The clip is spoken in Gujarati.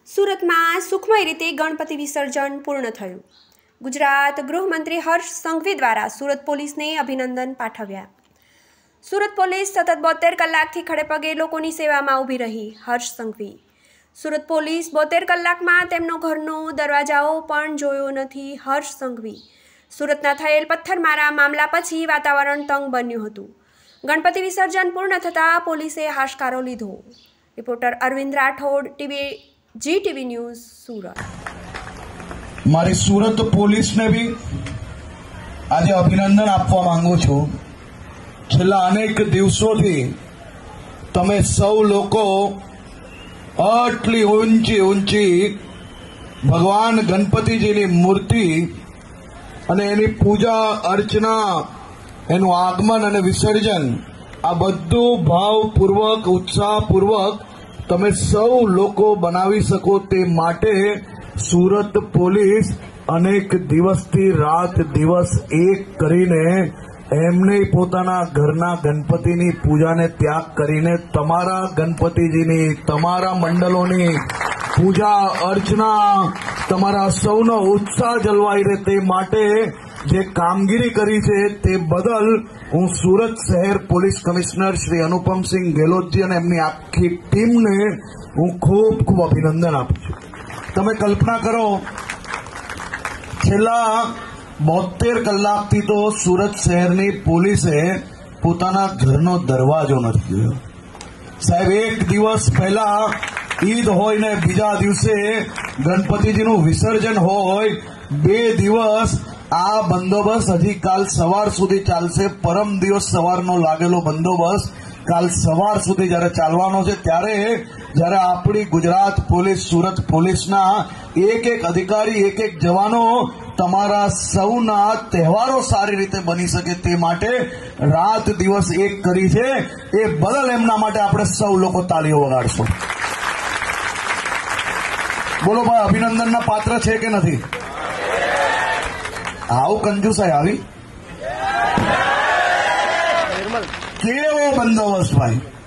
સુરતમાં સુખમય રીતે ગણપતિ વિસર્જન પૂર્ણ થયું। ગુજરાત ગૃહમંત્રી હર્ષ સંઘવી દ્વારા સુરત પોલીસને અભિનંદન પાઠવ્યા। સુરત પોલીસ સતત 72 કલાકથી ખડેપગે લોકોની સેવામાં ઊભી રહી। હર્ષ સંઘવી સુરત પોલીસ 72 કલાકમાં તેમનો ઘરનો દરવાજાઓ પણ જોયો નથી। હર્ષ સંઘવી સુરતના થયેલ પથ્થરમારા મામલા પછી વાતાવરણ તંગ બન્યું હતું। ગણપતિ વિસર્જન પૂર્ણ થતાં પોલીસે હાશકારો લીધો। Reporter Arvind Rathod, GTV news, Surat. મારી સુરત પોલીસને બી આજે અભિનંદન આપવા માંગુ છું। છેલ્લા અનેક દિવસોથી તમે સૌ લોકો આટલી ઊંચી ભગવાન ગણપતિજીની મૂર્તિ અને એની પૂજા અર્ચના, એનું આગમન અને વિસર્જન, આ બધું ભાવપૂર્વક, ઉત્સાહપૂર્વક તમે સૌ લોકો બનાવી શકો તે માટે સુરત પોલીસ અનેક દિવસથી રાત દિવસ એક કરીને એમને પોતાના ઘરના ગણપતિની પૂજાને ત્યાગ કરીને તમારા ગણપતિજીની, તમારા મંડળોની પૂજા અર્ચના, તમારા સૌનો ઉત્સાહ જળવાઈ રહે તે માટે જે કામગીરી કરી છે તે બદલ હું સુરત શહેર પોલીસ કમિશનર શ્રી અનુપમસિંહ ગેહલોતજી અને એમની આખી ટીમને હું ખૂબ ખૂબ અભિનંદન આપું છું। તમે કલ્પના કરો, છેલ્લા 72 કલાકથી તો સુરત શહેરની પોલીસે પોતાના ઘરનો દરવાજો નથી જોયો। સાહેબ, એક દિવસ પહેલા ઈદ હોય ને બીજા દિવસે ગણપતિજીનું વિસર્જન હોય, 2 દિવસ આ બંદોબસ્ત હજી કાલ સવાર સુધી ચાલશે। પરમ દિવસ સવારનો લાગેલો બંદોબસ્ત કાલ સવાર સુધી જ્યારે ચાલવાનો છે, જ્યારે આપણી ગુજરાત પોલીસ, સુરત પોલીસના એક અધિકારી, એક જવાનો તમારા સૌના તહેવારો સારી રીતે બની શકે તે માટે રાત દિવસ એક કરી છે। એ બદલ એમના માટે આપણે સૌ લોકો તાળીઓ વગાડશું। બોલો ભાઈ, અભિનંદનના પાત્ર છે કે નથી? આવું કંજુસાઈ આવી? કેવો બંદોબસ્ત ભાઈ!